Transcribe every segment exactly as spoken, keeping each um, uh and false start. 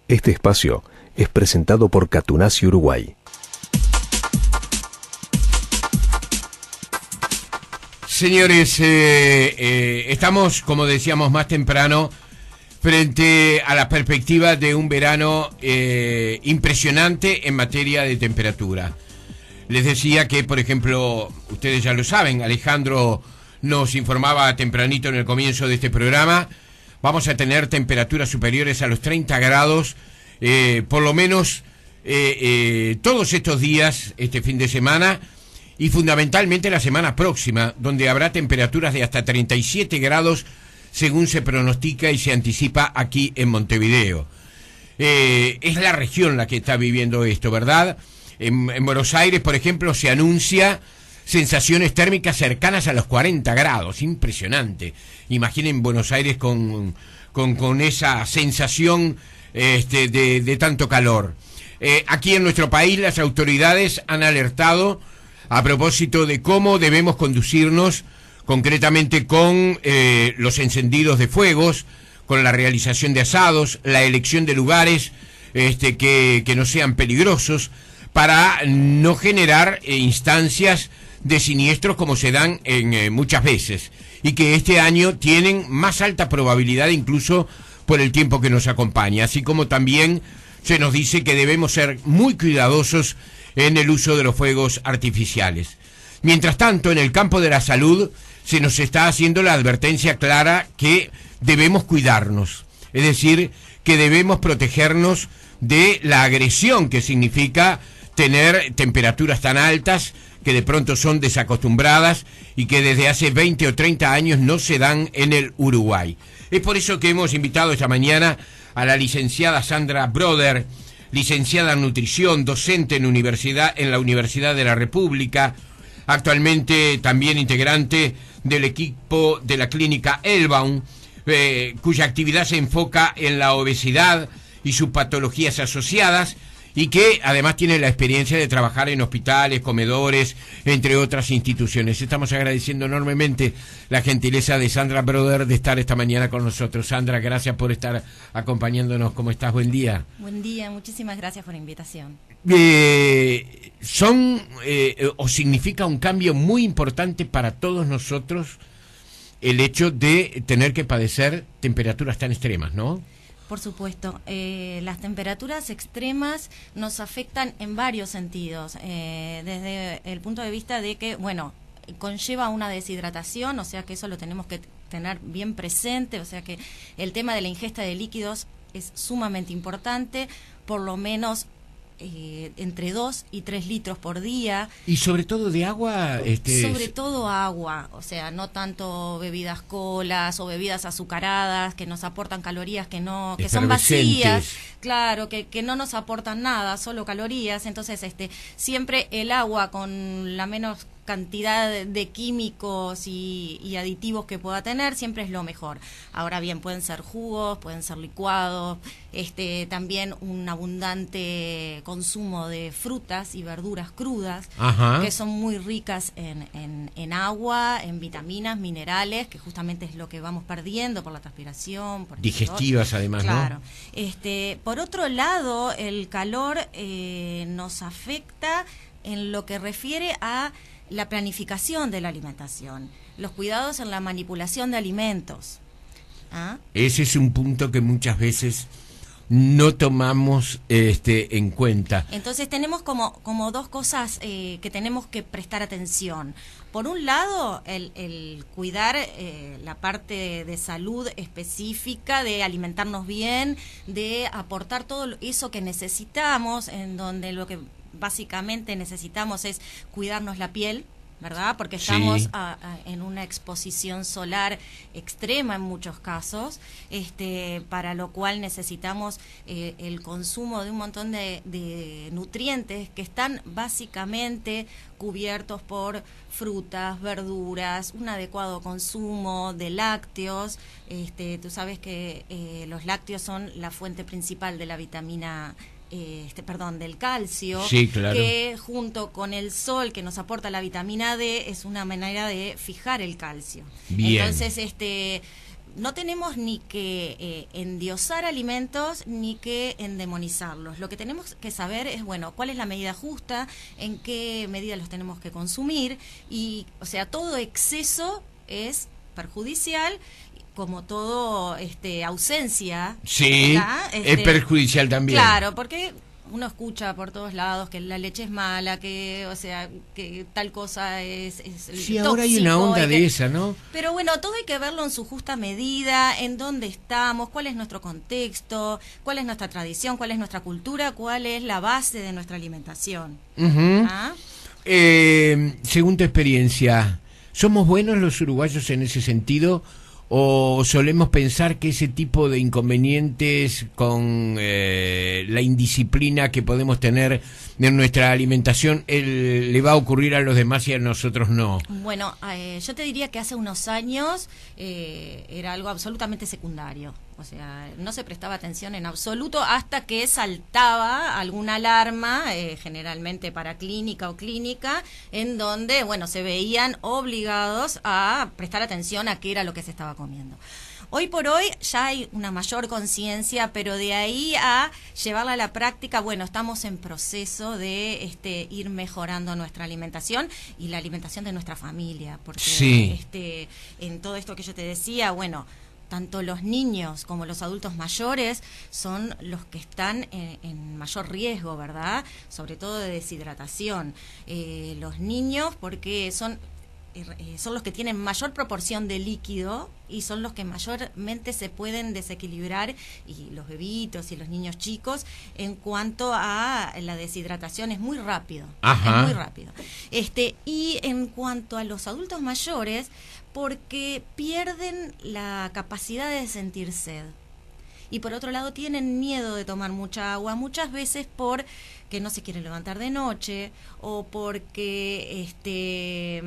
Este espacio es presentado por Catunasi Uruguay. Señores, eh, eh, estamos, como decíamos más temprano, frente a la perspectiva de un verano eh, impresionante en materia de temperatura. Les decía que, por ejemplo, ustedes ya lo saben, Alejandro nos informaba tempranito en el comienzo de este programa, vamos a tener temperaturas superiores a los treinta grados, eh, por lo menos eh, eh, todos estos días, este fin de semana, y fundamentalmente la semana próxima, donde habrá temperaturas de hasta treinta y siete grados, según se pronostica y se anticipa aquí en Montevideo. Eh, es la región la que está viviendo esto, ¿verdad? En, en Buenos Aires, por ejemplo, se anuncia sensaciones térmicas cercanas a los cuarenta grados, impresionante. Imaginen Buenos Aires con, con, con esa sensación este, de, de tanto calor. Eh, aquí en nuestro país las autoridades han alertado a propósito de cómo debemos conducirnos concretamente con eh, los encendidos de fuegos, con la realización de asados, la elección de lugares este, que, que no sean peligrosos, para no generar eh, instancias de siniestros como se dan en eh, muchas veces, y que este año tienen más alta probabilidad incluso por el tiempo que nos acompaña, así como también se nos dice que debemos ser muy cuidadosos en el uso de los fuegos artificiales. Mientras tanto, en el campo de la salud se nos está haciendo la advertencia clara que debemos cuidarnos, es decir, que debemos protegernos de la agresión que significa tener temperaturas tan altas que de pronto son desacostumbradas y que desde hace veinte o treinta años no se dan en el Uruguay. Es por eso que hemos invitado esta mañana a la licenciada Sandra Broder, licenciada en nutrición, docente en, universidad, en la Universidad de la República, actualmente también integrante del equipo de la clínica Elbaum, eh, cuya actividad se enfoca en la obesidad y sus patologías asociadas, y que además tiene la experiencia de trabajar en hospitales, comedores, entre otras instituciones. Estamos agradeciendo enormemente la gentileza de Sandra Broder de estar esta mañana con nosotros. Sandra, gracias por estar acompañándonos. ¿Cómo estás? Buen día. Buen día, muchísimas gracias por la invitación. Eh, son, eh, o significa un cambio muy importante para todos nosotros el hecho de tener que padecer temperaturas tan extremas, ¿no? Por supuesto, eh, las temperaturas extremas nos afectan en varios sentidos, eh, desde el punto de vista de que, bueno, conlleva una deshidratación, o sea que eso lo tenemos que tener bien presente, o sea que el tema de la ingesta de líquidos es sumamente importante, por lo menos Eh, entre dos y tres litros por día. Y sobre todo de agua. Este... Sobre todo agua, o sea, no tanto bebidas colas o bebidas azucaradas que nos aportan calorías que no, que son vacías, claro, que, que no nos aportan nada, solo calorías. Entonces, este, siempre el agua con la menos cantidad de químicos y, y aditivos que pueda tener, siempre es lo mejor. Ahora bien, pueden ser jugos, pueden ser licuados, este, también un abundante consumo de frutas y verduras crudas, Ajá. que son muy ricas en, en, en agua, en vitaminas, minerales, que justamente es lo que vamos perdiendo por la transpiración. Por digestivas además, claro. ¿no? Este, por otro lado, el calor eh, nos afecta en lo que refiere a la planificación de la alimentación, los cuidados en la manipulación de alimentos. ¿Ah? Ese es un punto que muchas veces no tomamos este en cuenta. Entonces tenemos como, como dos cosas eh, que tenemos que prestar atención. Por un lado, el, el cuidar eh, la parte de salud específica, de alimentarnos bien, de aportar todo eso que necesitamos, en donde lo que básicamente necesitamos es cuidarnos la piel, ¿verdad? Porque estamos sí. a, a, en una exposición solar extrema en muchos casos, este, para lo cual necesitamos eh, el consumo de un montón de, de nutrientes que están básicamente cubiertos por frutas, verduras, un adecuado consumo de lácteos. Este, tú sabes que eh, los lácteos son la fuente principal de la vitamina Este, perdón, del calcio, sí, claro. que junto con el sol que nos aporta la vitamina D es una manera de fijar el calcio. Bien. Entonces, este no tenemos ni que eh, endiosar alimentos ni que endemonizarlos. Lo que tenemos que saber es, bueno, cuál es la medida justa, en qué medida los tenemos que consumir, y, o sea, todo exceso es perjudicial, como todo este ausencia. Sí, este, es perjudicial también. Claro, porque uno escucha por todos lados que la leche es mala, que, o sea, que tal cosa es, es sí, tóxico, ahora hay una onda de que, esa, ¿no? Pero bueno, todo hay que verlo en su justa medida, en dónde estamos, cuál es nuestro contexto, cuál es nuestra tradición, cuál es nuestra cultura, cuál es la base de nuestra alimentación. Uh-huh. ¿Ah? eh, según tu experiencia, ¿somos buenos los uruguayos en ese sentido? ¿O solemos pensar que ese tipo de inconvenientes con eh, la indisciplina que podemos tener en nuestra alimentación el, le va a ocurrir a los demás y a nosotros no? Bueno, eh, yo te diría que hace unos años eh, era algo absolutamente secundario. O sea, no se prestaba atención en absoluto hasta que saltaba alguna alarma, eh, generalmente para clínica o clínica, en donde, bueno, se veían obligados a prestar atención a qué era lo que se estaba comiendo. Hoy por hoy ya hay una mayor conciencia, pero de ahí a llevarla a la práctica, bueno, estamos en proceso de este, ir mejorando nuestra alimentación y la alimentación de nuestra familia, porque sí. este, en todo esto que yo te decía, bueno, tanto los niños como los adultos mayores son los que están en, en mayor riesgo, ¿verdad? Sobre todo de deshidratación. Eh, los niños, porque son, eh, son los que tienen mayor proporción de líquido y son los que mayormente se pueden desequilibrar, y los bebitos y los niños chicos, en cuanto a la deshidratación es muy rápido. Ajá. Es muy rápido. Este, y en cuanto a los adultos mayores, porque pierden la capacidad de sentir sed. Y por otro lado tienen miedo de tomar mucha agua, muchas veces porque no se quieren levantar de noche, o porque este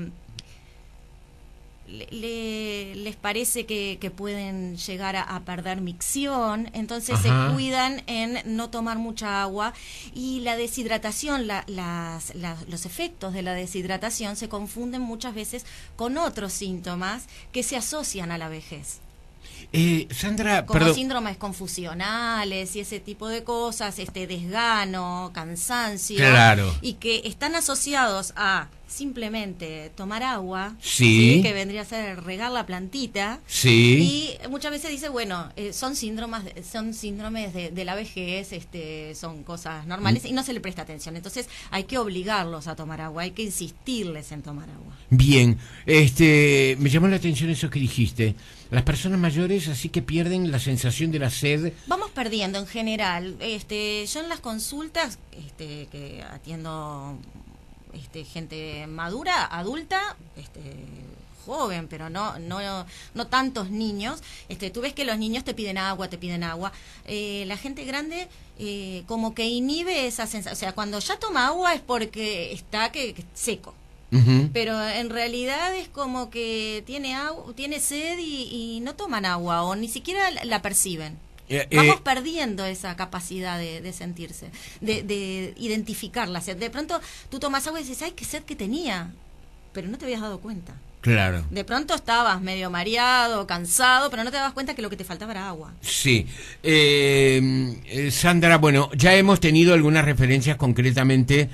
le, le, les parece que, que pueden llegar a, a perder micción, entonces Ajá. se cuidan en no tomar mucha agua, y la deshidratación, la, las, la, los efectos de la deshidratación se confunden muchas veces con otros síntomas que se asocian a la vejez. Eh, Sandra, como perdón. síndromes confusionales y ese tipo de cosas, este desgano, cansancio, Claro. y que están asociados a simplemente tomar agua, Sí. ¿sí? Que vendría a ser regar la plantita, Sí. y muchas veces dice, bueno, eh, son síndromes, son síndromes de, de la vejez, este, son cosas normales, mm. y no se le presta atención. Entonces hay que obligarlos a tomar agua, hay que insistirles en tomar agua. Bien, este, me llamó la atención eso que dijiste. Las personas mayores así que pierden la sensación de la sed. Vamos perdiendo en general. Este, yo en las consultas, este, que atiendo este, gente madura, adulta, este, joven, pero no, no, no tantos niños. Este, tú ves que los niños te piden agua, te piden agua. Eh, la gente grande eh, como que inhibe esa sensación. O sea, cuando ya toma agua es porque está que, que seco. Uh-huh. Pero en realidad es como que tiene agua, tiene sed y, y no toman agua, o ni siquiera la perciben. Eh, Vamos eh, perdiendo esa capacidad de, de sentirse, de, de identificar la sed. De pronto tú tomas agua y dices, ay, qué sed que tenía, pero no te habías dado cuenta. Claro. De pronto estabas medio mareado, cansado, pero no te dabas cuenta que lo que te faltaba era agua. Sí. Eh, eh, Sandra, bueno, ya hemos tenido algunas referencias concretamente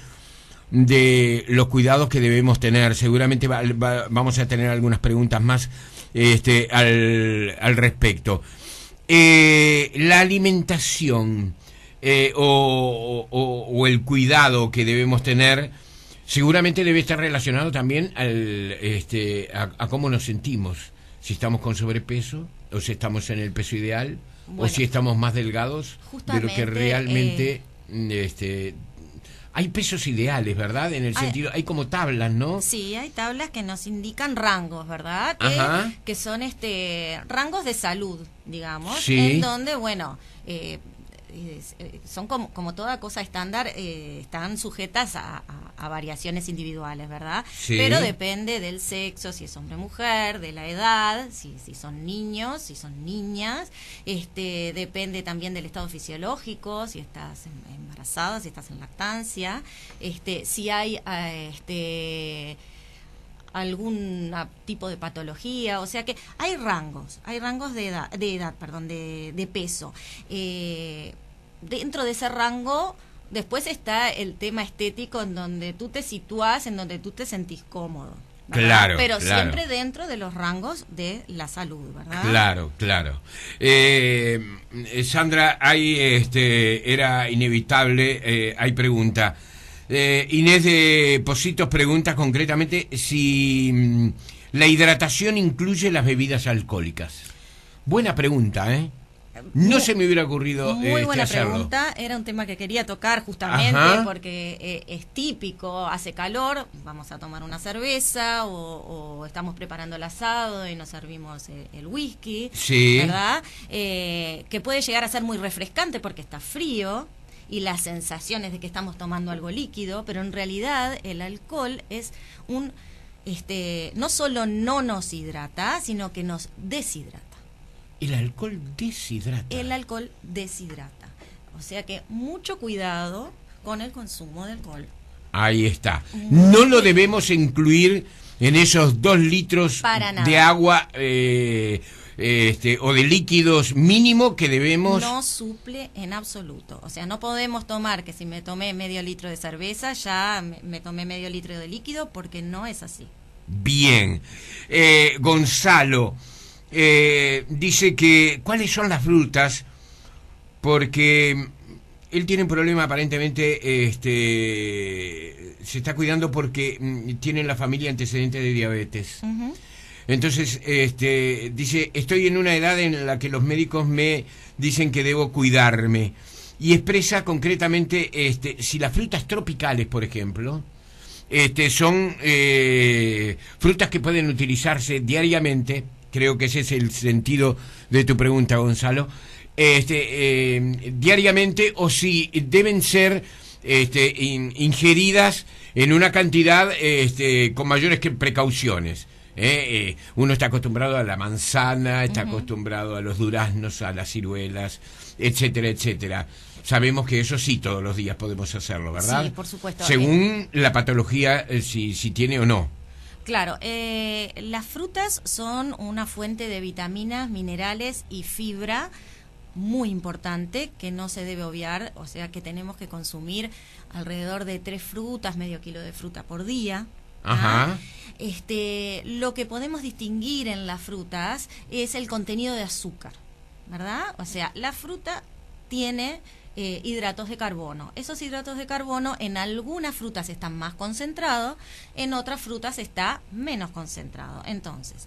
de los cuidados que debemos tener. Seguramente va, va, vamos a tener algunas preguntas más este, al, al respecto. Eh, la alimentación eh, o, o, o el cuidado que debemos tener seguramente debe estar relacionado también al, este, a, a cómo nos sentimos. Si estamos con sobrepeso, o si estamos en el peso ideal, bueno, o si estamos más delgados de lo que realmente eh, este, hay pesos ideales, ¿verdad? En el hay, sentido, hay como tablas, ¿no? Sí, hay tablas que nos indican rangos, ¿verdad? Ajá. Que, que son este rangos de salud, digamos, sí. En donde, bueno, eh, son como, como toda cosa estándar, eh, están sujetas a, a, a variaciones individuales, ¿verdad? Sí. Pero depende del sexo, si es hombre o mujer, de la edad, si, si son niños, si son niñas, este, depende también del estado fisiológico, si estás embarazada, si estás en lactancia, este, si hay, uh, este, algún tipo de patología, o sea que hay rangos, hay rangos de edad, de edad, perdón, de, de peso. Eh, dentro de ese rango, después está el tema estético en donde tú te sitúas, en donde tú te sentís cómodo. ¿verdad? Claro, pero claro. siempre dentro de los rangos de la salud, ¿verdad? Claro, claro. Eh, Sandra, hay, este, era inevitable, eh, hay pregunta. Eh, Inés de Positos pregunta concretamente si mm, la hidratación incluye las bebidas alcohólicas. Buena pregunta, ¿eh? No Muy, se me hubiera ocurrido muy este, buena hacerlo. pregunta, era un tema que quería tocar justamente. Ajá. Porque eh, es típico, hace calor, vamos a tomar una cerveza o, o estamos preparando el asado y nos servimos el, el whisky, sí. ¿verdad? Eh, que puede llegar a ser muy refrescante porque está frío y las sensaciones de que estamos tomando algo líquido, pero en realidad el alcohol es un, este, no solo no nos hidrata, sino que nos deshidrata. El alcohol deshidrata. El alcohol deshidrata. O sea que mucho cuidado con el consumo de alcohol. Ahí está. No lo debemos incluir en esos dos litros de agua eh, este, o de líquidos mínimo que debemos... No suple en absoluto. O sea, no podemos tomar que si me tomé medio litro de cerveza, ya me, me tomé medio litro de líquido, porque no es así. Bien. Eh, Gonzalo... Eh, dice que cuáles son las frutas, porque él tiene un problema aparentemente, este, se está cuidando porque mm, tiene en la familia antecedentes de diabetes. Uh-huh. Entonces, este, dice, estoy en una edad en la que los médicos me dicen que debo cuidarme, y expresa concretamente, este, si las frutas tropicales, por ejemplo, este, son eh, frutas que pueden utilizarse diariamente. Creo que ese es el sentido de tu pregunta, Gonzalo. Este, eh, diariamente, o si deben ser este, in, ingeridas en una cantidad este, con mayores que precauciones. ¿eh? Eh, uno está acostumbrado a la manzana, está uh-huh. acostumbrado a los duraznos, a las ciruelas, etcétera, etcétera. Sabemos que eso sí, todos los días podemos hacerlo, ¿verdad? Sí, por supuesto. Según eh, la patología, eh, si, si tiene o no. Claro, eh, las frutas son una fuente de vitaminas, minerales y fibra muy importante que no se debe obviar, o sea que tenemos que consumir alrededor de tres frutas, medio kilo de fruta por día. Ajá. ¿ah? Este, lo que podemos distinguir en las frutas es el contenido de azúcar, ¿verdad? O sea, la fruta tiene... Eh, hidratos de carbono. Esos hidratos de carbono en algunas frutas están más concentrados, en otras frutas está menos concentrado. Entonces,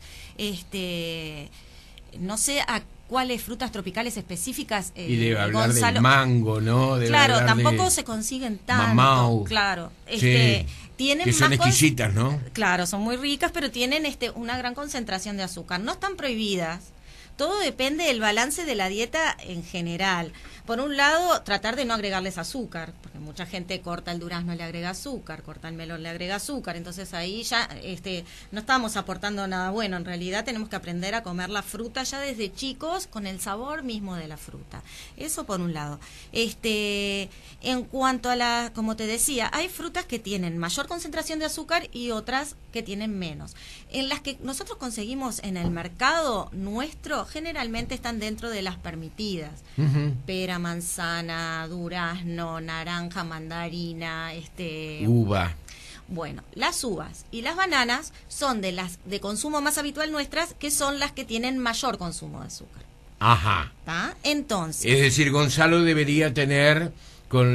este, no sé a cuáles frutas tropicales específicas. Eh, y debe hablar Gonzalo, del mango, ¿no? Debe claro, tampoco de se consiguen tanto. Mamau. Claro, este, sí, tienen que son más exquisitas, ¿no? Claro, son muy ricas, pero tienen este una gran concentración de azúcar. No están prohibidas. Todo depende del balance de la dieta en general. Por un lado, tratar de no agregarles azúcar, porque mucha gente corta el durazno y le agrega azúcar, corta el melón, le agrega azúcar, entonces ahí ya este, no estamos aportando nada bueno. En realidad tenemos que aprender a comer la fruta ya desde chicos con el sabor mismo de la fruta. Eso por un lado. Este, en cuanto a la, como te decía, hay frutas que tienen mayor concentración de azúcar y otras que tienen menos. En las que nosotros conseguimos en el mercado nuestro, generalmente están dentro de las permitidas. Uh-huh. Pera, manzana, durazno, naranja, mandarina, este uva. Bueno, las uvas y las bananas son de las de consumo más habitual nuestras, que son las que tienen mayor consumo de azúcar. Ajá. ¿Tá? Entonces, es decir, Gonzalo debería tener con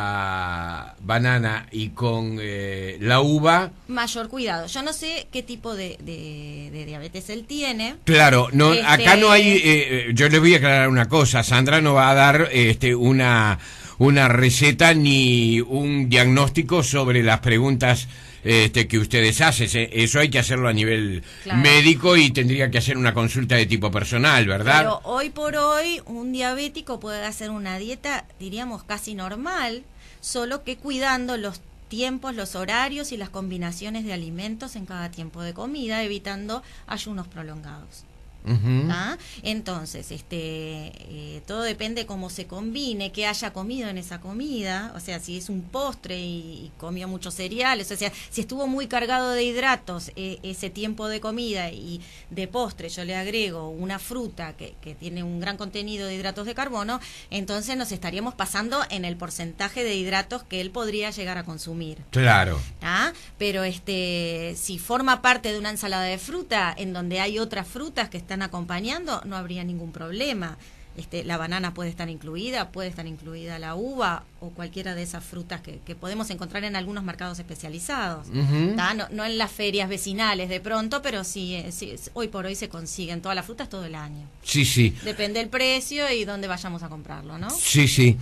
la banana y con eh, la uva mayor cuidado. Yo no sé qué tipo de, de, de diabetes él tiene. Claro, no, este... acá no hay. Eh, yo les voy a aclarar una cosa. Sandra no va a dar este, una una receta ni un diagnóstico sobre las preguntas este, que ustedes hacen. Eso hay que hacerlo a nivel claro. médico y tendría que hacer una consulta de tipo personal, ¿verdad? Pero hoy por hoy un diabético puede hacer una dieta, diríamos, casi normal, solo que cuidando los tiempos, los horarios y las combinaciones de alimentos en cada tiempo de comida, evitando ayunos prolongados. Uh-huh. ¿Ah? Entonces, este, eh, todo depende cómo se combine, qué haya comido en esa comida, o sea, si es un postre y, y comió muchos cereales, o sea, si estuvo muy cargado de hidratos eh, ese tiempo de comida y de postre yo le agrego una fruta que, que tiene un gran contenido de hidratos de carbono, entonces nos estaríamos pasando en el porcentaje de hidratos que él podría llegar a consumir. Claro. ¿Ah? Pero este, si forma parte de una ensalada de fruta en donde hay otras frutas que están acompañando, no habría ningún problema. Este, la banana puede estar incluida, puede estar incluida la uva o cualquiera de esas frutas que, que podemos encontrar en algunos mercados especializados. Uh-huh. no, no en las ferias vecinales de pronto, pero sí, sí, hoy por hoy se consiguen todas las frutas todo el año. Sí, sí. Depende del precio y dónde vayamos a comprarlo, ¿no? Sí, sí.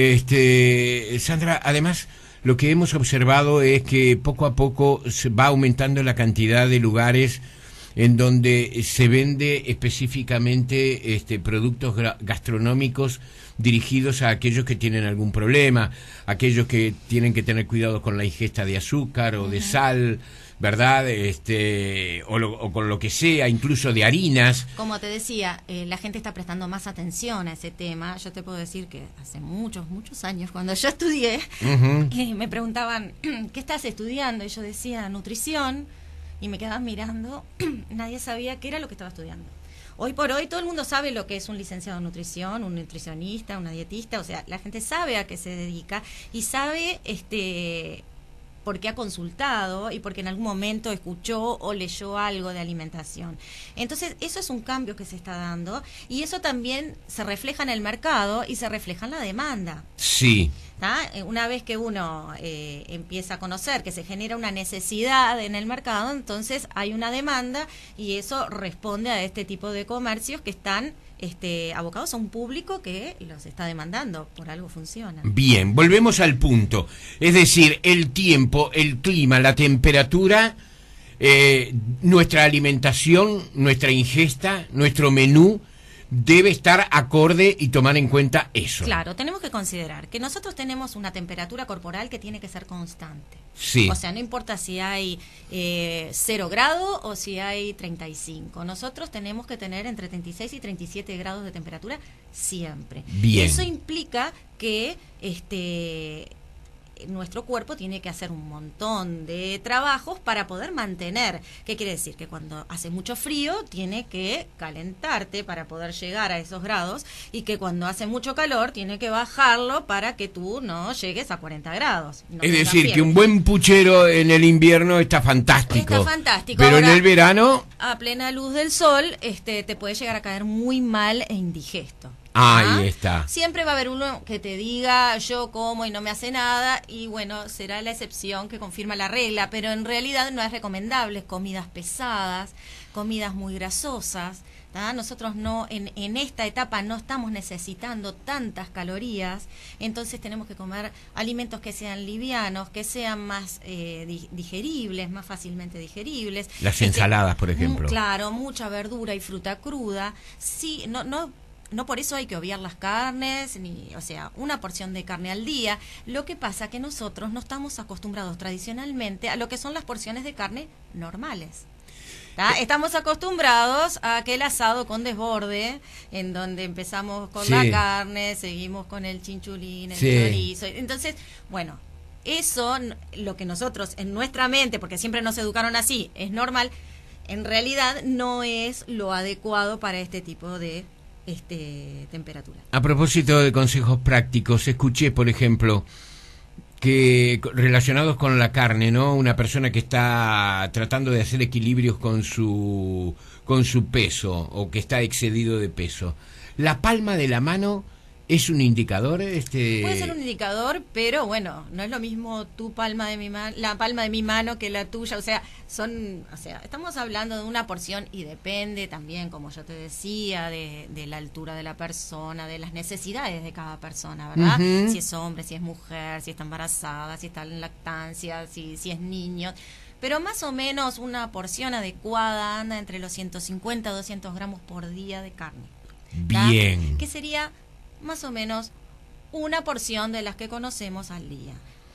Este, Sandra, además, lo que hemos observado es que poco a poco se va aumentando la cantidad de lugares en donde se vende específicamente este, productos gastronómicos dirigidos a aquellos que tienen algún problema, aquellos que tienen que tener cuidado con la ingesta de azúcar o uh-huh. de sal, ¿verdad? Este, o, lo, o con lo que sea, incluso de harinas. Como te decía, eh, la gente está prestando más atención a ese tema. Yo te puedo decir que hace muchos, muchos años, cuando yo estudié, uh-huh. eh, me preguntaban, ¿qué estás estudiando? Y yo decía, nutrición. Y me quedaban mirando, nadie sabía qué era lo que estaba estudiando. Hoy por hoy todo el mundo sabe lo que es un licenciado en nutrición, un nutricionista, una dietista, o sea, la gente sabe a qué se dedica y sabe este porque ha consultado y porque en algún momento escuchó o leyó algo de alimentación. Entonces, eso es un cambio que se está dando y eso también se refleja en el mercado y se refleja en la demanda. Sí. ¿Tá? Una vez que uno eh, empieza a conocer que se genera una necesidad en el mercado, entonces hay una demanda y eso responde a este tipo de comercios que están este, abocados a un público que los está demandando, por algo funciona. Bien, volvemos al punto, es decir, el tiempo, el clima, la temperatura, eh, nuestra alimentación, nuestra ingesta, nuestro menú debe estar acorde y tomar en cuenta eso. Claro, tenemos que considerar que nosotros tenemos una temperatura corporal que tiene que ser constante. Sí. O sea, no importa si hay eh, cero grado o si hay treinta y cinco. Nosotros tenemos que tener entre treinta y seis y treinta y siete grados de temperatura siempre. Bien. Eso implica que este nuestro cuerpo tiene que hacer un montón de trabajos para poder mantener. ¿Qué quiere decir? Que cuando hace mucho frío tiene que calentarte para poder llegar a esos grados y que cuando hace mucho calor tiene que bajarlo para que tú no llegues a cuarenta grados. No es decir, que un buen puchero en el invierno está fantástico. Está fantástico. Pero ahora, en el verano, a plena luz del sol, este, te puede llegar a caer muy mal e indigesto. Ahí ¿Ah? está. Siempre va a haber uno que te diga yo como y no me hace nada y bueno, será la excepción que confirma la regla, pero en realidad no es recomendable comidas pesadas, comidas muy grasosas. ¿tá? Nosotros no en, en esta etapa no estamos necesitando tantas calorías, entonces tenemos que comer alimentos que sean livianos, que sean más eh, digeribles, más fácilmente digeribles. Las ensaladas, este, por ejemplo. Claro, mucha verdura y fruta cruda. Sí, no no No por eso hay que obviar las carnes, ni, o sea, una porción de carne al día. Lo que pasa que nosotros no estamos acostumbrados tradicionalmente a lo que son las porciones de carne normales. ¿tá? Estamos acostumbrados a aquel asado con desborde, en donde empezamos con sí. la carne, seguimos con el chinchulín, el sí. chorizo. Entonces, bueno, eso, lo que nosotros en nuestra mente, porque siempre nos educaron así, es normal, en realidad no es lo adecuado para este tipo de Este, temperatura. A propósito de consejos prácticos, escuché, por ejemplo, que relacionados con la carne, ¿no? Una persona que está tratando de hacer equilibrios con su con su peso o que está excedido de peso. La palma de la mano es un indicador, este puede ser un indicador, pero bueno, no es lo mismo tu palma de mi mano, la palma de mi mano que la tuya, o sea, son, o sea, estamos hablando de una porción y depende también, como yo te decía, de, de la altura de la persona, de las necesidades de cada persona, ¿verdad? Uh-huh. Si es hombre, si es mujer, si está embarazada, si está en lactancia, si, si es niño. Pero más o menos una porción adecuada anda entre los ciento cincuenta a doscientos gramos por día de carne. ¿tá? Bien. Que sería más o menos una porción de las que conocemos al día.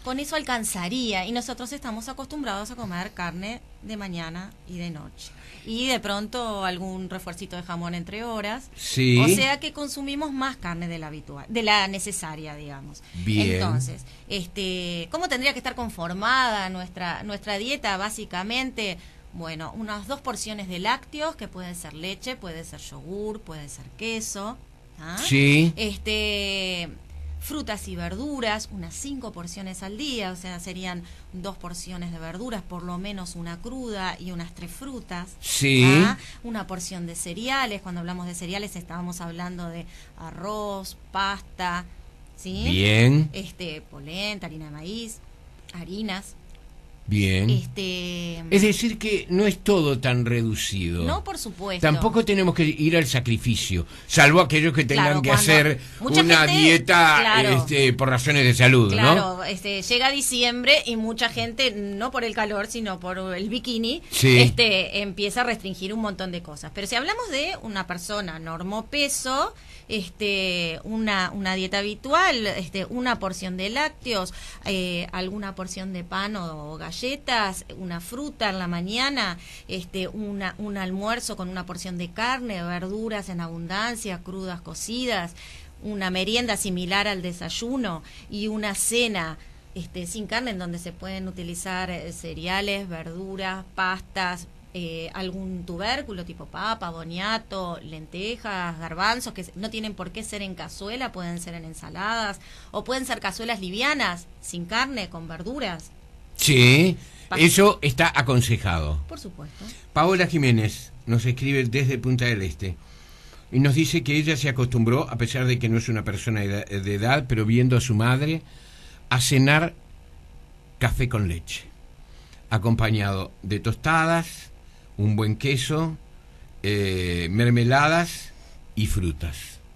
con eso alcanzaría, y nosotros estamos acostumbrados a comer carne de mañana y de noche. Y de pronto algún refuercito de jamón entre horas. Sí. O sea que consumimos más carne de la habitual, de la necesaria, digamos. Bien. Entonces, este, ¿cómo tendría que estar conformada nuestra nuestra dieta? Básicamente, bueno, unas dos porciones de lácteos, que pueden ser leche, puede ser yogur, puede ser queso. ¿Ah? Sí. Este, frutas y verduras, unas cinco porciones al día, o sea, serían dos porciones de verduras, por lo menos una cruda y unas tres frutas. Sí. ¿Ah? Una porción de cereales, cuando hablamos de cereales estábamos hablando de arroz, pasta, ¿sí? Bien. Este, polenta, harina de maíz, harinas. Bien. Este, Es decir que no es todo tan reducido. no, por supuesto. Tampoco tenemos que ir al sacrificio, salvo aquellos que tengan Claro, que cuando hacer mucha una gente, dieta claro. este, por razones de salud, Claro, ¿no? este, llega diciembre y mucha gente, no por el calor, sino por el bikini, Sí. este, empieza a restringir un montón de cosas. Pero si hablamos de una persona normopeso, este, una, una dieta habitual, este, una porción de lácteos, eh, alguna porción de pan o galletas, una fruta en la mañana, este, una, un almuerzo con una porción de carne, verduras en abundancia, crudas, cocidas, una merienda similar al desayuno y una cena este, sin carne, en donde se pueden utilizar eh, cereales, verduras, pastas, eh, algún tubérculo tipo papa, boniato, lentejas, garbanzos, que no tienen por qué ser en cazuela, pueden ser en ensaladas, o pueden ser cazuelas livianas, sin carne, con verduras. Sí, Pa- eso está aconsejado. Por supuesto. Paola Jiménez nos escribe desde Punta del Este y nos dice que ella se acostumbró, a pesar de que no es una persona de edad, de edad, pero viendo a su madre, a cenar café con leche, acompañado de tostadas, un buen queso, eh, mermeladas y frutas.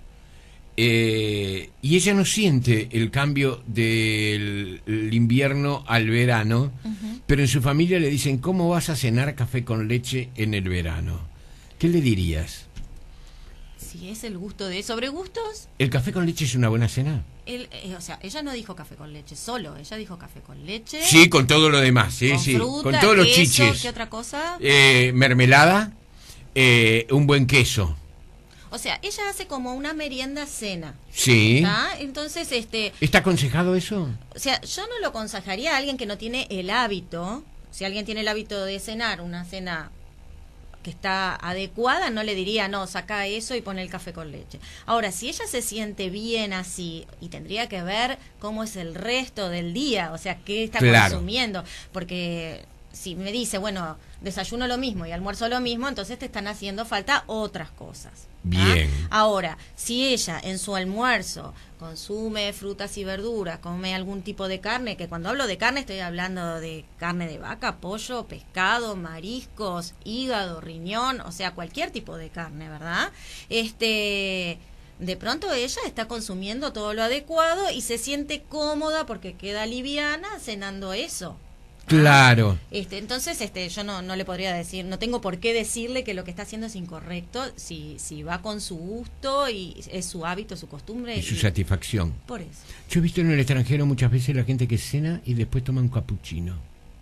Eh, y ella no siente el cambio del el invierno al verano, Uh-huh. pero en su familia le dicen, ¿cómo vas a cenar café con leche en el verano? ¿Qué le dirías? Si es el gusto de... ¿Sobre gustos? ¿El café con leche es una buena cena? El, eh, o sea, ella no dijo café con leche solo, ella dijo café con leche. Sí, con todo lo demás, sí, con sí, fruta, con todos los queso, chiches. ¿qué otra cosa? Eh, mermelada, eh, un buen queso. O sea, ella hace como una merienda cena. Sí. ¿Está? Entonces, este, ¿Está aconsejado eso? o sea, yo no lo aconsejaría a alguien que no tiene el hábito. Si alguien tiene el hábito de cenar una cena que está adecuada, no le diría, no, saca eso y pone el café con leche. Ahora, si ella se siente bien así, y tendría que ver cómo es el resto del día, o sea, qué está Claro. consumiendo, porque si me dice, bueno, desayuno lo mismo y almuerzo lo mismo, entonces te están haciendo falta otras cosas. ¿ah? Bien. Ahora, si ella en su almuerzo consume frutas y verduras, come algún tipo de carne, que cuando hablo de carne estoy hablando de carne de vaca, pollo, pescado, mariscos, hígado, riñón, o sea, cualquier tipo de carne, ¿verdad? Este, de pronto ella está consumiendo todo lo adecuado y se siente cómoda porque queda liviana cenando eso. Claro. Este, entonces, este, yo no, no le podría decir, no tengo por qué decirle que lo que está haciendo es incorrecto, si, si va con su gusto y es su hábito, su costumbre. Y su y- satisfacción. por eso. Yo he visto en el extranjero muchas veces la gente que cena y después toma un capuchino.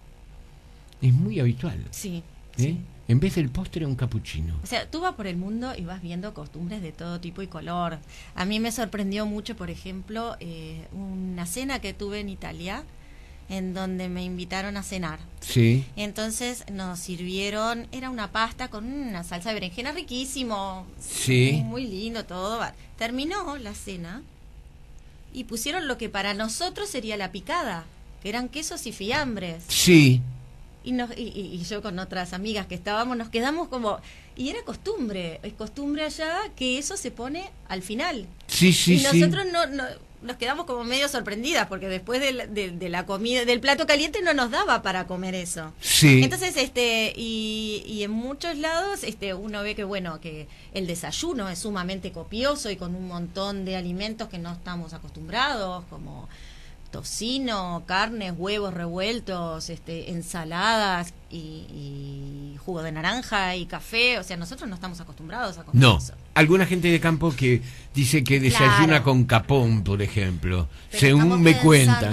Es muy habitual. Sí, ¿eh? sí. En vez del postre, un capuchino. O sea, tú vas por el mundo y vas viendo costumbres de todo tipo y color. A mí me sorprendió mucho, por ejemplo, eh, una cena que tuve en Italia, en donde me invitaron a cenar. Sí. Entonces nos sirvieron, era una pasta con una salsa de berenjena riquísimo, Sí. muy lindo todo. va. Terminó la cena y pusieron lo que para nosotros sería la picada, que eran quesos y fiambres. Sí. Y, nos, y, y- y yo con otras amigas que estábamos nos quedamos como... Y era costumbre, es costumbre allá que eso se pone al final. Sí, sí, y sí. nosotros no, no nos quedamos como medio sorprendidas porque después del- de, de la comida, del plato caliente no nos daba para comer eso. Sí. Entonces, este, y, y en muchos lados, este, uno ve que bueno, que el desayuno es sumamente copioso y con un montón de alimentos que no estamos acostumbrados, como tocino, carnes, huevos revueltos, este, ensaladas y, y jugo de naranja y café. O sea, nosotros no estamos acostumbrados a comer No. eso. Alguna gente de campo que dice que desayuna Claro. con capón, por ejemplo. Pero Según estamos me pensando cuentan. en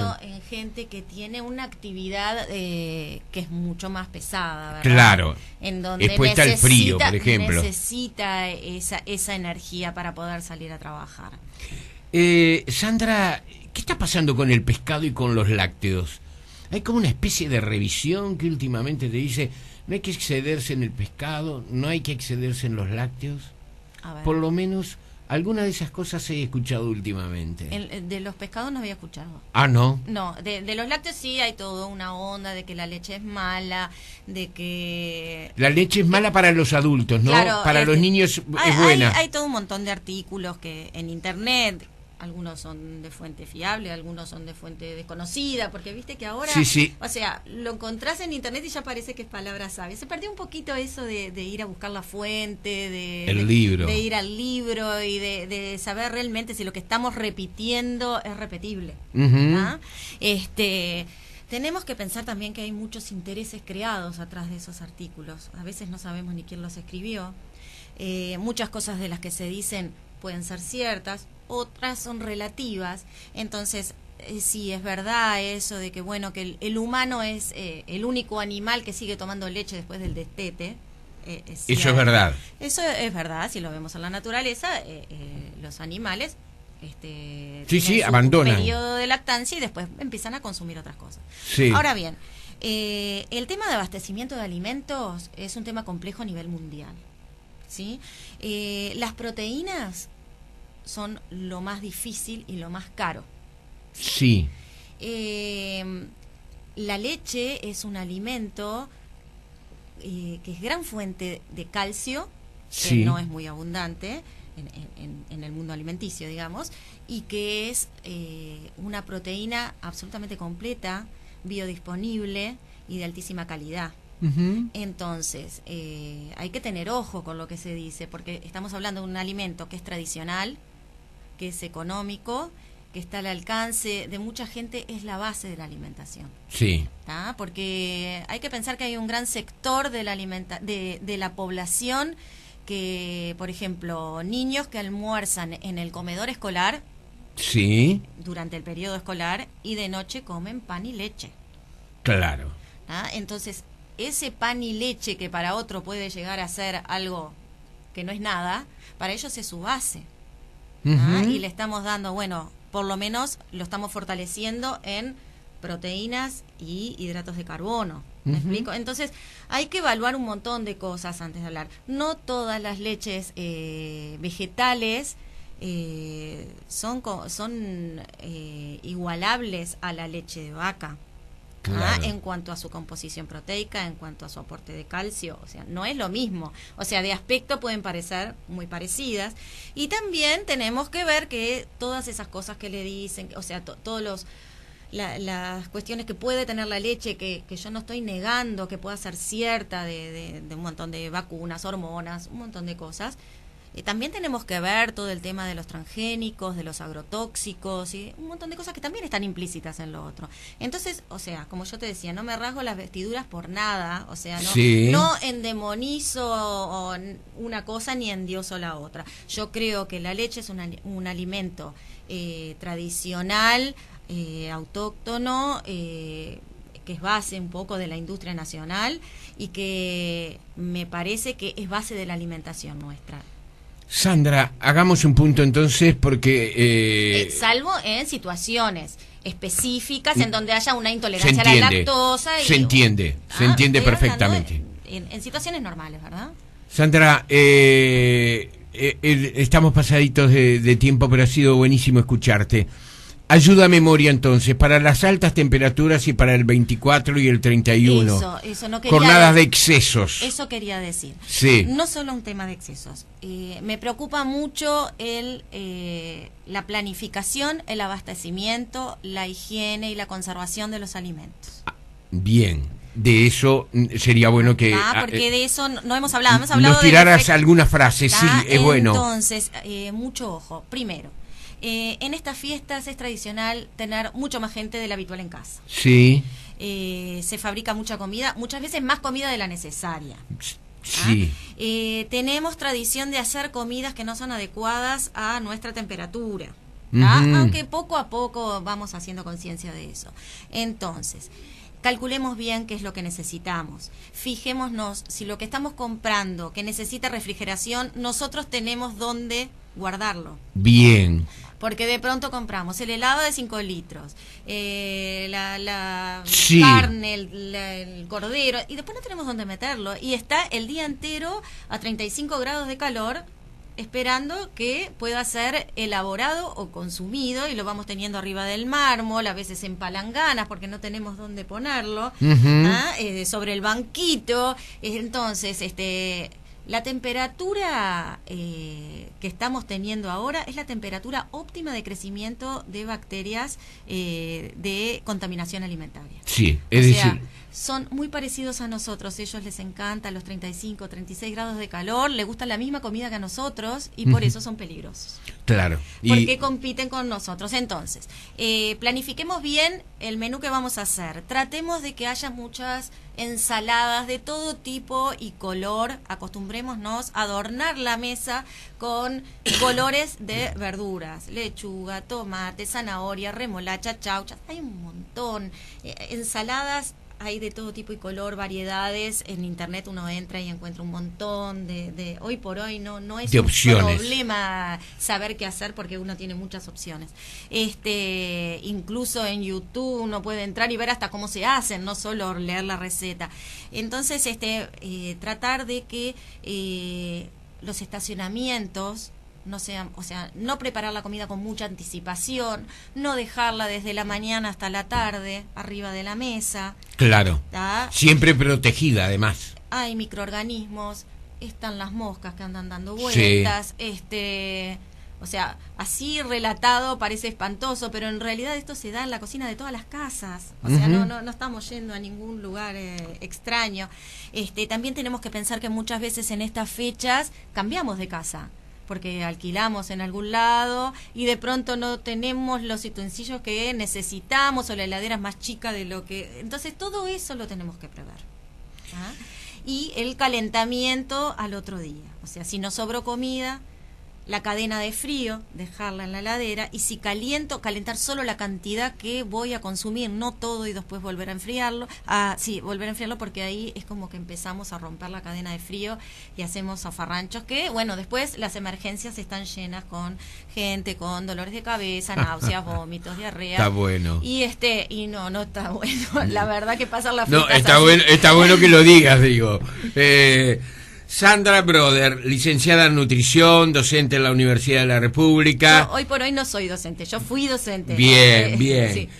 gente que tiene una actividad eh, que es mucho más pesada, ¿verdad? Claro. En donde expuesta al frío, por ejemplo. necesita esa, esa energía para poder salir a trabajar. Eh, Sandra, ¿qué está pasando con el pescado y con los lácteos? Hay como una especie de revisión que últimamente te dice, no hay que excederse en el pescado, no hay que excederse en los lácteos. A ver. Por lo menos alguna de esas cosas he escuchado últimamente. El, de los pescados no había escuchado. Ah, ¿no? No, de, de los lácteos sí hay toda una onda de que la leche es mala, de que... La leche es mala para los adultos, ¿no? Claro, para este, los niños hay, es buena. Hay, hay todo un montón de artículos que en internet, algunos son de fuente fiable, algunos son de fuente desconocida, porque viste que ahora, sí, sí. o sea, lo encontrás en internet y ya parece que es palabra sabia. Se perdió un poquito eso de, de ir a buscar la fuente, de, el de, libro. de ir al libro y de, de saber realmente si lo que estamos repitiendo es repetible. Uh-huh. ¿Ah? Este... Tenemos que pensar también que hay muchos intereses creados atrás de esos artículos. A veces no sabemos ni quién los escribió. Eh, muchas cosas de las que se dicen pueden ser ciertas, otras son relativas. Entonces, eh, sí, es verdad eso de que, bueno, que el, el humano es eh, el único animal que sigue tomando leche después del destete. Eh, es eso es verdad. Eso es verdad, si lo vemos en la naturaleza, eh, eh, los animales... Este, sí, sí, su abandonan. periodo de lactancia y después empiezan a consumir otras cosas. Sí. Ahora bien, eh, el tema de abastecimiento de alimentos es un tema complejo a nivel mundial, ¿sí? Eh, las proteínas son lo más difícil y lo más caro. Sí. Eh, la leche es un alimento eh, que es gran fuente de calcio, sí. que no es muy abundante en, en, en el mundo alimenticio, digamos, y que es eh, una proteína absolutamente completa, biodisponible y de altísima calidad. Uh-huh. Entonces, eh, hay que tener ojo con lo que se dice, porque estamos hablando de un alimento que es tradicional, que es económico, que está al alcance de mucha gente, es la base de la alimentación. Sí. ¿Tá? Porque hay que pensar que hay un gran sector de la, alimenta de, de la población que, por ejemplo, niños que almuerzan en el comedor escolar, sí, durante el periodo escolar, y de noche comen pan y leche. Claro. ¿Ah? Entonces, ese pan y leche que para otro puede llegar a ser algo que no es nada, para ellos es su base. Uh-huh. ¿Ah? Y le estamos dando, bueno, por lo menos lo estamos fortaleciendo en proteínas y hidratos de carbono. ¿Me uh-huh. explico? Entonces, hay que evaluar un montón de cosas antes de hablar. No todas las leches eh, vegetales eh, son, son eh, igualables a la leche de vaca. Claro. ¿Ah? En cuanto a su composición proteica, en cuanto a su aporte de calcio, o sea, no es lo mismo. O sea, de aspecto pueden parecer muy parecidas. Y también tenemos que ver que todas esas cosas que le dicen, o sea, to, todos los la, las cuestiones que puede tener la leche, que, que yo no estoy negando que pueda ser cierta, de, de, de un montón de vacunas, hormonas, un montón de cosas. Eh, también tenemos que ver todo el tema de los transgénicos, de los agrotóxicos y un montón de cosas que también están implícitas en lo otro. Entonces, o sea, como yo te decía, no me rasgo las vestiduras por nada, o sea, no, sí. no endemonizo una cosa ni endioso la otra. Yo creo que la leche es un, un alimento eh, tradicional, eh, autóctono, eh, que es base un poco de la industria nacional y que me parece que es base de la alimentación nuestra. Sandra, hagamos un punto entonces porque... Eh, eh, salvo en situaciones específicas en donde haya una intolerancia entiende, a la lactosa. Y, se entiende, ah, se entiende perfectamente. En, en situaciones normales, ¿verdad? Sandra, eh, eh, eh, estamos pasaditos de, de tiempo, pero ha sido buenísimo escucharte. Ayuda a memoria entonces, para las altas temperaturas y para el veinticuatro y el treinta y uno. Eso, eso no quería Jornadas de decir, excesos. Eso quería decir. Sí. No solo un tema de excesos. Eh, me preocupa mucho el eh, la planificación, el abastecimiento, la higiene y la conservación de los alimentos. Bien. De eso sería bueno que... Ah, porque eh, de eso no, no hemos hablado. Hemos hablado nos tiraras de algunas frases, sí, es Entonces, bueno. Entonces, eh, mucho ojo. Primero, Eh, en estas fiestas es tradicional tener mucho más gente de la habitual en casa. Sí. Eh, se fabrica mucha comida, muchas veces más comida de la necesaria. Sí. ¿Ah? Eh, tenemos tradición de hacer comidas que no son adecuadas a nuestra temperatura. ¿ah? Ujú. Aunque poco a poco vamos haciendo conciencia de eso. Entonces, calculemos bien qué es lo que necesitamos. Fijémonos si lo que estamos comprando que necesita refrigeración, nosotros tenemos dónde guardarlo. Bien. Porque de pronto compramos el helado de cinco litros, eh, la, la Sí. carne, el, la- el cordero, y después no tenemos dónde meterlo. Y está el día entero a treinta y cinco grados de calor, esperando que pueda ser elaborado o consumido, y lo vamos teniendo arriba del mármol, a veces en palanganas porque no tenemos dónde ponerlo, Ujú. ¿ah? Eh, sobre el banquito. Entonces, este... la temperatura eh, que estamos teniendo ahora es la temperatura óptima de crecimiento de bacterias eh, de contaminación alimentaria. Sí, es O sea, decir, son muy parecidos a nosotros. Ellos les encanta los treinta y cinco, treinta y seis grados de calor, les gusta la misma comida que a nosotros y por Ujú. eso son peligrosos. claro. Porque Y compiten con nosotros. Entonces, eh, planifiquemos bien el menú que vamos a hacer. Tratemos de que haya muchas ensaladas de todo tipo y color. Acostumbrémonos a adornar la mesa con colores de verduras: lechuga, tomate, zanahoria, remolacha, chaucha. Hay un montón. Eh, ensaladas hay de todo tipo y color, variedades. En internet uno entra y encuentra un montón de, de hoy por hoy no no es De un opciones. problema saber qué hacer porque uno tiene muchas opciones. Este, incluso en YouTube uno puede entrar y ver hasta cómo se hacen, no solo leer la receta. Entonces, este, eh, tratar de que eh, los estacionamientos no sean, o sea, no preparar la comida con mucha anticipación, no dejarla desde la mañana hasta la tarde arriba de la mesa. claro, ¿tá? siempre protegida además. Hay microorganismos, están las moscas que andan dando vueltas, este, o sea, así relatado parece espantoso, pero en realidad esto se da en la cocina de todas las casas. O sea, Ujú. no, no, no estamos yendo a ningún lugar eh, extraño. Este, también tenemos que pensar que muchas veces en estas fechas cambiamos de casa, porque alquilamos en algún lado y de pronto no tenemos los utensilios que necesitamos, o la heladera es más chica de lo que... Entonces todo eso lo tenemos que prever. ¿Ah? Y el calentamiento al otro día. O sea, si nos sobró comida, la cadena de frío, dejarla en la heladera, y si caliento, calentar solo la cantidad que voy a consumir, no todo, y después volver a enfriarlo. Ah, sí, volver a enfriarlo, porque ahí es como que empezamos a romper la cadena de frío y hacemos zafarranchos que, bueno, después las emergencias están llenas con gente con dolores de cabeza, náuseas, vómitos, diarrea. Está bueno. Y este, y no, no está bueno. La verdad que pasan las No, fiestas está así. bueno, está bueno que lo digas, digo. Eh, Sandra Broder, licenciada en nutrición, docente en la Universidad de la República. Yo hoy por hoy no soy docente, yo fui docente. Bien, Eh, bien. sí.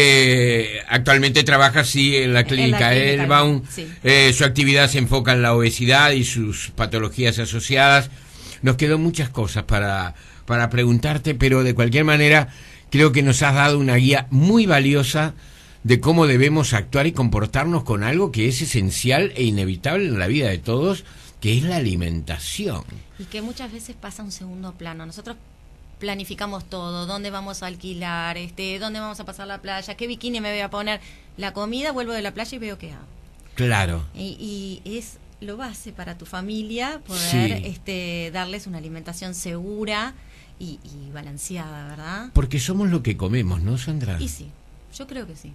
Eh, actualmente trabaja, sí, en la clínica, clínica, Elbaum. sí. Eh, su actividad se enfoca en la obesidad y sus patologías asociadas. Nos quedó muchas cosas para, para preguntarte, pero de cualquier manera creo que nos has dado una guía muy valiosa de cómo debemos actuar y comportarnos con algo que es esencial e inevitable en la vida de todos, que es la alimentación. Y que muchas veces pasa a un segundo plano. Nosotros planificamos todo, dónde vamos a alquilar, este, dónde vamos a pasar la playa, qué bikini me voy a poner. La comida, vuelvo de la playa y veo qué hago. Claro. Y, y es lo base para tu familia, poder Sí. este, darles una alimentación segura y, y balanceada, ¿verdad? Porque somos lo que comemos, ¿no, Sandra? Y sí, yo creo que sí.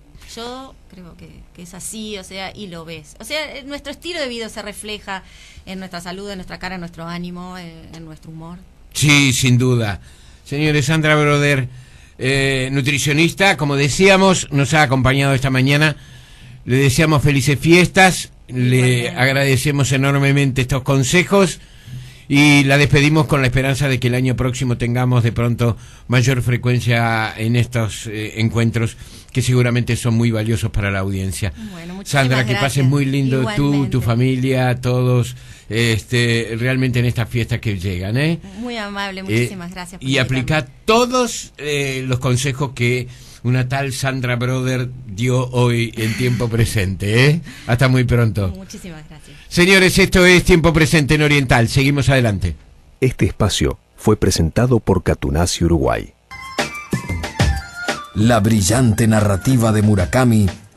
Yo creo que, que es así, o sea, y lo ves. O sea, eh, nuestro estilo de vida se refleja en nuestra salud, en nuestra cara, en nuestro ánimo, eh, en nuestro humor. Sí, sin duda. Señores, Sandra Broder, eh, nutricionista, como decíamos, nos ha acompañado esta mañana. Le deseamos felices fiestas, le Igualmente. agradecemos enormemente estos consejos y la despedimos con la esperanza de que el año próximo tengamos de pronto mayor frecuencia en estos eh, encuentros que seguramente son muy valiosos para la audiencia. Bueno, muchísimas Sandra, que gracias. pases muy lindo tú, Igualmente. tu familia, todos, este, realmente en estas fiestas que llegan, ¿eh? Muy amable, Eh, muchísimas gracias. por y invitarme. aplica todos eh, los consejos que una tal Sandra Broder dio hoy en tiempo presente, ¿eh? Hasta muy pronto. Muchísimas gracias. Señores, esto es Tiempo Presente en Oriental. Seguimos adelante. Este espacio fue presentado por Catunasi Uruguay. La brillante narrativa de Murakami